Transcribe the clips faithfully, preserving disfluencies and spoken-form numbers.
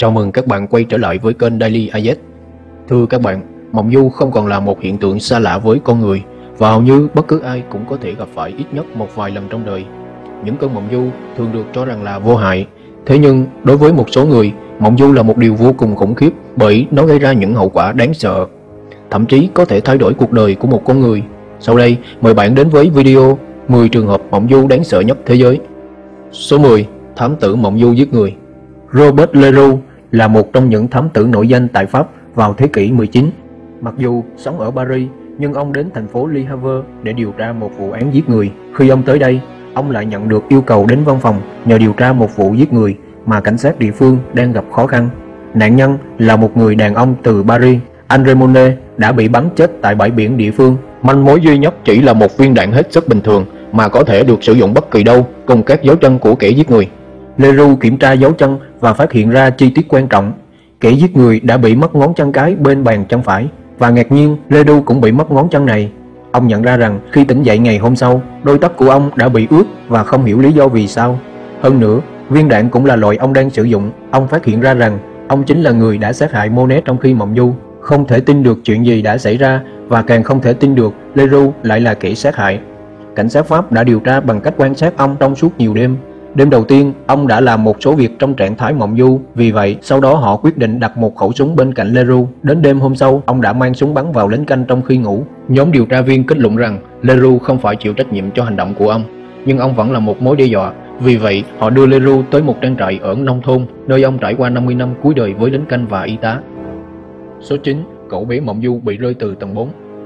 Chào mừng các bạn quay trở lại với kênh Daily a ét. Thưa các bạn, mộng du không còn là một hiện tượng xa lạ với con người và hầu như bất cứ ai cũng có thể gặp phải ít nhất một vài lần trong đời. Những cơn mộng du thường được cho rằng là vô hại. Thế nhưng đối với một số người, mộng du là một điều vô cùng khủng khiếp bởi nó gây ra những hậu quả đáng sợ, thậm chí có thể thay đổi cuộc đời của một con người. Sau đây, mời bạn đến với video mười trường hợp mộng du đáng sợ nhất thế giới. Số mười. Thám tử mộng du giết người. Robert Leroux là một trong những thám tử nổi danh tại Pháp vào thế kỷ mười chín. Mặc dù sống ở Paris, nhưng ông đến thành phố Le Havre để điều tra một vụ án giết người. Khi ông tới đây, ông lại nhận được yêu cầu đến văn phòng nhờ điều tra một vụ giết người mà cảnh sát địa phương đang gặp khó khăn. Nạn nhân là một người đàn ông từ Paris, André Monet, đã bị bắn chết tại bãi biển địa phương. Manh mối duy nhất chỉ là một viên đạn hết sức bình thường mà có thể được sử dụng bất kỳ đâu, cùng các dấu chân của kẻ giết người. Leroux kiểm tra dấu chân và phát hiện ra chi tiết quan trọng. Kẻ giết người đã bị mất ngón chân cái bên bàn chân phải, và ngạc nhiên Leroux cũng bị mất ngón chân này. Ông nhận ra rằng khi tỉnh dậy ngày hôm sau, đôi tất của ông đã bị ướt và không hiểu lý do vì sao. Hơn nữa, viên đạn cũng là loại ông đang sử dụng. Ông phát hiện ra rằng ông chính là người đã sát hại Monet trong khi mộng du. Không thể tin được chuyện gì đã xảy ra, và càng không thể tin được Leroux lại là kẻ sát hại. Cảnh sát Pháp đã điều tra bằng cách quan sát ông trong suốt nhiều đêm. Đêm đầu tiên, ông đã làm một số việc trong trạng thái mộng du, vì vậy sau đó họ quyết định đặt một khẩu súng bên cạnh Leroux. Đến đêm hôm sau, ông đã mang súng bắn vào lính canh trong khi ngủ. Nhóm điều tra viên kết luận rằng Leroux không phải chịu trách nhiệm cho hành động của ông, nhưng ông vẫn là một mối đe dọa. Vì vậy, họ đưa Leroux tới một trang trại ở nông thôn, nơi ông trải qua năm mươi năm cuối đời với lính canh và y tá. Số chín. Cậu bé mộng du bị rơi từ tầng bốn.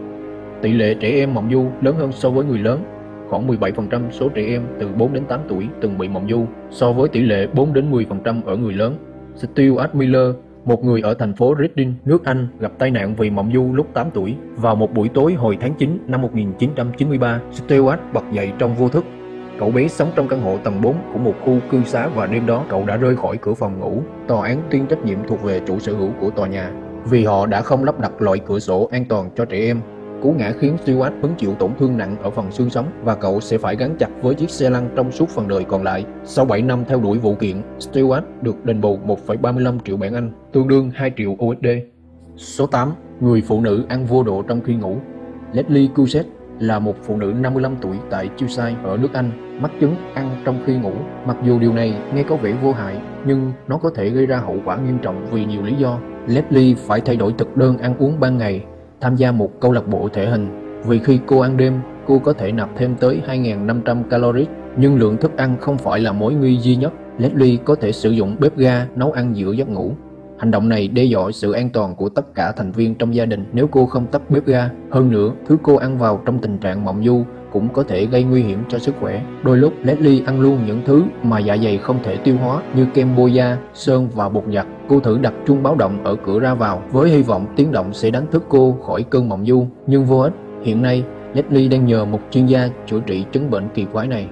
Tỷ lệ trẻ em mộng du lớn hơn so với người lớn. Khoảng mười bảy phần trăm số trẻ em từ bốn đến tám tuổi từng bị mộng du, so với tỷ lệ bốn đến mười phần trăm ở người lớn. Stuart Miller, một người ở thành phố Reading, nước Anh, gặp tai nạn vì mộng du lúc tám tuổi. Vào một buổi tối hồi tháng chín năm một nghìn chín trăm chín mươi ba, Stuart bật dậy trong vô thức. Cậu bé sống trong căn hộ tầng bốn của một khu cư xá và đêm đó cậu đã rơi khỏi cửa phòng ngủ. Tòa án tuyên trách nhiệm thuộc về chủ sở hữu của tòa nhà vì họ đã không lắp đặt loại cửa sổ an toàn cho trẻ em. Cú ngã khiến Stuart hứng chịu tổn thương nặng ở phần xương sống và cậu sẽ phải gắn chặt với chiếc xe lăn trong suốt phần đời còn lại. Sau bảy năm theo đuổi vụ kiện, Stuart được đền bù một phẩy ba mươi lăm triệu bảng Anh, tương đương hai triệu u ét đê. Số tám. Người phụ nữ ăn vô độ trong khi ngủ. Leslie Cusset là một phụ nữ năm mươi lăm tuổi tại Cheshire ở nước Anh, mắc chứng ăn trong khi ngủ. Mặc dù điều này nghe có vẻ vô hại, nhưng nó có thể gây ra hậu quả nghiêm trọng vì nhiều lý do. Leslie phải thay đổi thực đơn ăn uống ban ngày, tham gia một câu lạc bộ thể hình, vì khi cô ăn đêm, cô có thể nạp thêm tới hai nghìn năm trăm calories, nhưng lượng thức ăn không phải là mối nguy duy nhất. Leslie có thể sử dụng bếp ga nấu ăn giữa giấc ngủ. Hành động này đe dọa sự an toàn của tất cả thành viên trong gia đình nếu cô không tắt bếp ga. Hơn nữa, thứ cô ăn vào trong tình trạng mộng du cũng có thể gây nguy hiểm cho sức khỏe. Đôi lúc Leslie ăn luôn những thứ mà dạ dày không thể tiêu hóa như kem bôi da, sơn và bột giặt. Cô thử đặt chuông báo động ở cửa ra vào với hy vọng tiếng động sẽ đánh thức cô khỏi cơn mộng du, nhưng vô ích. Hiện nay, Leslie đang nhờ một chuyên gia chữa trị chứng bệnh kỳ quái này.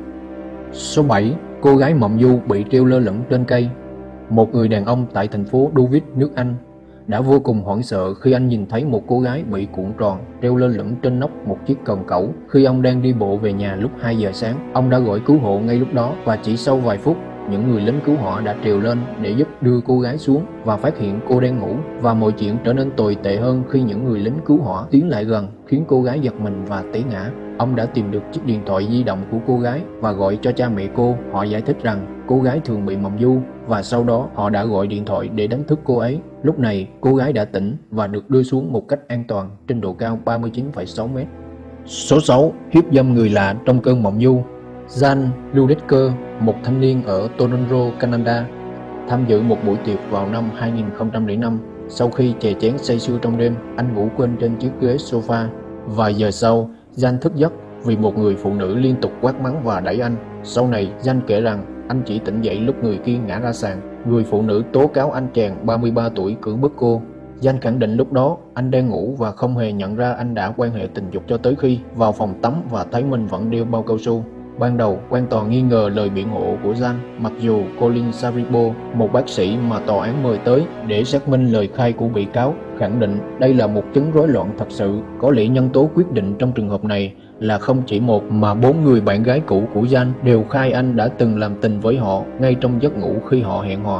Số bảy. Cô gái mộng du bị treo lơ lửng trên cây. Một người đàn ông tại thành phố Dulwich, nước Anh, đã vô cùng hoảng sợ khi anh nhìn thấy một cô gái bị cuộn tròn treo lơ lửng trên nóc một chiếc cần cẩu. Khi ông đang đi bộ về nhà lúc hai giờ sáng, ông đã gọi cứu hộ ngay lúc đó, và chỉ sau vài phút, những người lính cứu hỏa đã trèo lên để giúp đưa cô gái xuống và phát hiện cô đang ngủ. Và mọi chuyện trở nên tồi tệ hơn khi những người lính cứu hỏa tiến lại gần, khiến cô gái giật mình và té ngã. Ông đã tìm được chiếc điện thoại di động của cô gái và gọi cho cha mẹ cô. Họ giải thích rằng cô gái thường bị mộng du, và sau đó họ đã gọi điện thoại để đánh thức cô ấy. Lúc này cô gái đã tỉnh và được đưa xuống một cách an toàn trên độ cao ba mươi chín phẩy sáu mét. Số sáu. Hiếp dâm người lạ trong cơn mộng du. Jan Ludecker, một thanh niên ở Toronto, Canada, tham dự một buổi tiệc vào năm hai nghìn không trăm lẻ năm. Sau khi chè chén say sưa trong đêm, anh ngủ quên trên chiếc ghế sofa. Vài giờ sau, Jan thức giấc vì một người phụ nữ liên tục quát mắng và đẩy anh. Sau này, Jan kể rằng anh chỉ tỉnh dậy lúc người kia ngã ra sàn. Người phụ nữ tố cáo anh chàng ba mươi ba tuổi cưỡng bức cô. Jan khẳng định lúc đó anh đang ngủ và không hề nhận ra anh đã quan hệ tình dục cho tới khi vào phòng tắm và thấy mình vẫn đeo bao cao su. Ban đầu, quan tòa nghi ngờ lời biện hộ của Jan, mặc dù Colin Saribo, một bác sĩ mà tòa án mời tới để xác minh lời khai của bị cáo, khẳng định đây là một chứng rối loạn thật sự. Có lẽ nhân tố quyết định trong trường hợp này là không chỉ một mà bốn người bạn gái cũ của Jan đều khai anh đã từng làm tình với họ ngay trong giấc ngủ khi họ hẹn hò.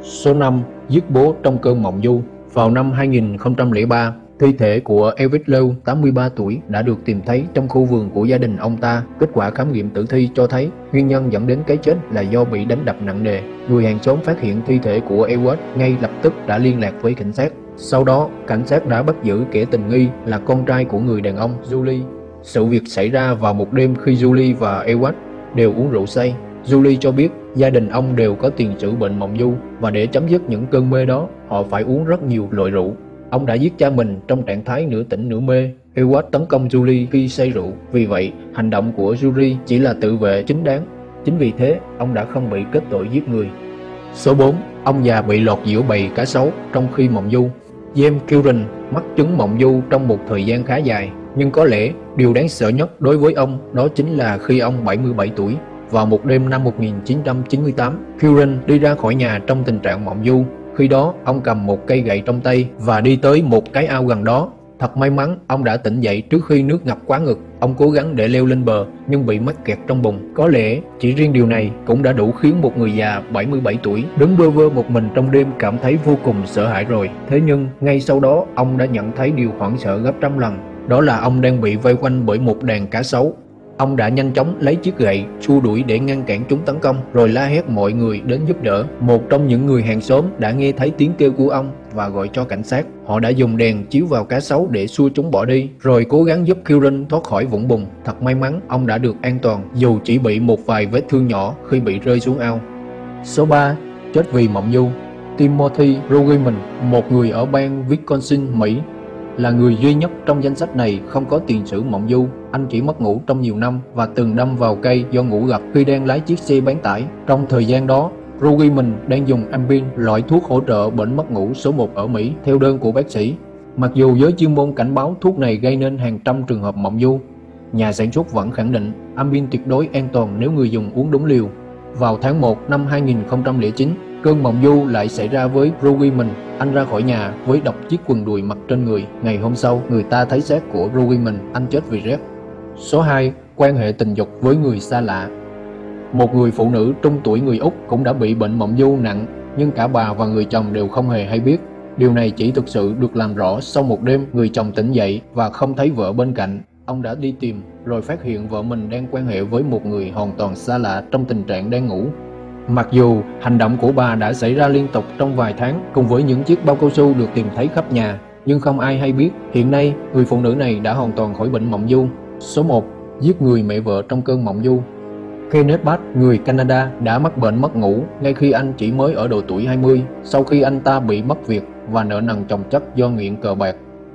Số năm. Giết bố trong cơn mộng du. Vào năm hai nghìn không trăm lẻ ba, thi thể của Elvis Lau, tám mươi ba tuổi, đã được tìm thấy trong khu vườn của gia đình ông ta. Kết quả khám nghiệm tử thi cho thấy nguyên nhân dẫn đến cái chết là do bị đánh đập nặng nề. Người hàng xóm phát hiện thi thể của Elvis ngay lập tức đã liên lạc với cảnh sát. Sau đó, cảnh sát đã bắt giữ kẻ tình nghi là con trai của người đàn ông, Julie. Sự việc xảy ra vào một đêm khi Julie và Elvis đều uống rượu say. Julie cho biết gia đình ông đều có tiền sử bệnh mộng du, và để chấm dứt những cơn mê đó, họ phải uống rất nhiều loại rượu. Ông đã giết cha mình trong trạng thái nửa tỉnh nửa mê. Elvis tấn công Julie khi say rượu, vì vậy hành động của Julie chỉ là tự vệ chính đáng. Chính vì thế, ông đã không bị kết tội giết người. Số bốn. Ông già bị lọt giữa bầy cá sấu trong khi mộng du. James Kieran mắc chứng mộng du trong một thời gian khá dài, nhưng có lẽ điều đáng sợ nhất đối với ông đó chính là khi ông bảy mươi bảy tuổi. Vào một đêm năm một nghìn chín trăm chín mươi tám, Kieran đi ra khỏi nhà trong tình trạng mộng du. Khi đó, ông cầm một cây gậy trong tay và đi tới một cái ao gần đó. Thật may mắn, ông đã tỉnh dậy trước khi nước ngập quá ngực. Ông cố gắng để leo lên bờ nhưng bị mắc kẹt trong bùn. Có lẽ chỉ riêng điều này cũng đã đủ khiến một người già bảy mươi bảy tuổi đứng bơ vơ một mình trong đêm cảm thấy vô cùng sợ hãi rồi. Thế nhưng ngay sau đó, ông đã nhận thấy điều hoảng sợ gấp trăm lần. Đó là ông đang bị vây quanh bởi một đàn cá sấu. Ông đã nhanh chóng lấy chiếc gậy xua đuổi để ngăn cản chúng tấn công, rồi la hét mọi người đến giúp đỡ. Một trong những người hàng xóm đã nghe thấy tiếng kêu của ông và gọi cho cảnh sát. Họ đã dùng đèn chiếu vào cá sấu để xua chúng bỏ đi, rồi cố gắng giúp Kieran thoát khỏi vũng bùn. Thật may mắn, ông đã được an toàn dù chỉ bị một vài vết thương nhỏ khi bị rơi xuống ao. Số ba. Chết vì mộng du. Timothy Rogiman, một người ở bang Wisconsin, Mỹ, là người duy nhất trong danh sách này không có tiền sử mộng du. Anh chỉ mất ngủ trong nhiều năm và từng đâm vào cây do ngủ gật khi đang lái chiếc xe bán tải. Trong thời gian đó, Rogiman đang dùng Ambien, loại thuốc hỗ trợ bệnh mất ngủ số một ở Mỹ, theo đơn của bác sĩ. Mặc dù giới chuyên môn cảnh báo thuốc này gây nên hàng trăm trường hợp mộng du, nhà sản xuất vẫn khẳng định Ambien tuyệt đối an toàn nếu người dùng uống đúng liều. Vào tháng một năm hai nghìn không trăm lẻ chín, cơn mộng du lại xảy ra với Rogiman. Anh ra khỏi nhà với độc chiếc quần đùi mặc trên người. Ngày hôm sau, người ta thấy xác của Rogiman, anh chết vì rét. Số hai. Quan hệ tình dục với người xa lạ. Một người phụ nữ trung tuổi người Úc cũng đã bị bệnh mộng du nặng, nhưng cả bà và người chồng đều không hề hay biết. Điều này chỉ thực sự được làm rõ sau một đêm người chồng tỉnh dậy và không thấy vợ bên cạnh. Ông đã đi tìm, rồi phát hiện vợ mình đang quan hệ với một người hoàn toàn xa lạ trong tình trạng đang ngủ. Mặc dù hành động của bà đã xảy ra liên tục trong vài tháng cùng với những chiếc bao cao su được tìm thấy khắp nhà, nhưng không ai hay biết. Hiện nay, người phụ nữ này đã hoàn toàn khỏi bệnh mộng du. Số một. Giết người mẹ vợ trong cơn mộng du. Kenneth Bass, người Canada, đã mắc bệnh mất ngủ ngay khi anh chỉ mới ở độ tuổi hai mươi, sau khi anh ta bị mất việc và nợ nần chồng chất do nghiện cờ bạc.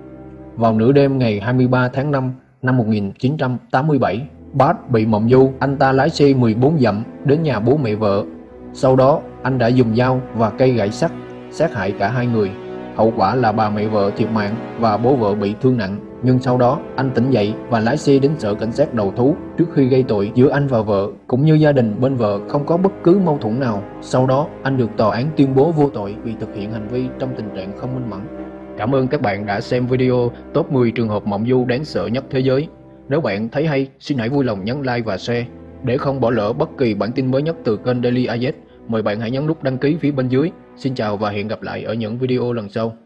Vào nửa đêm ngày hai mươi ba tháng năm năm một nghìn chín trăm tám mươi bảy, Bass bị mộng du. Anh ta lái xe mười bốn dặm đến nhà bố mẹ vợ. Sau đó, anh đã dùng dao và cây gậy sắt sát hại cả hai người. Hậu quả là bà mẹ vợ thiệt mạng và bố vợ bị thương nặng. Nhưng sau đó, anh tỉnh dậy và lái xe đến sở cảnh sát đầu thú. Trước khi gây tội, giữa anh và vợ cũng như gia đình bên vợ không có bất cứ mâu thuẫn nào. Sau đó, anh được tòa án tuyên bố vô tội vì thực hiện hành vi trong tình trạng không minh mẫn. Cảm ơn các bạn đã xem video top mười trường hợp mộng du đáng sợ nhất thế giới. Nếu bạn thấy hay, xin hãy vui lòng nhấn like và share. Để không bỏ lỡ bất kỳ bản tin mới nhất từ kênh Daily a ét, mời bạn hãy nhấn nút đăng ký phía bên dưới. Xin chào và hẹn gặp lại ở những video lần sau.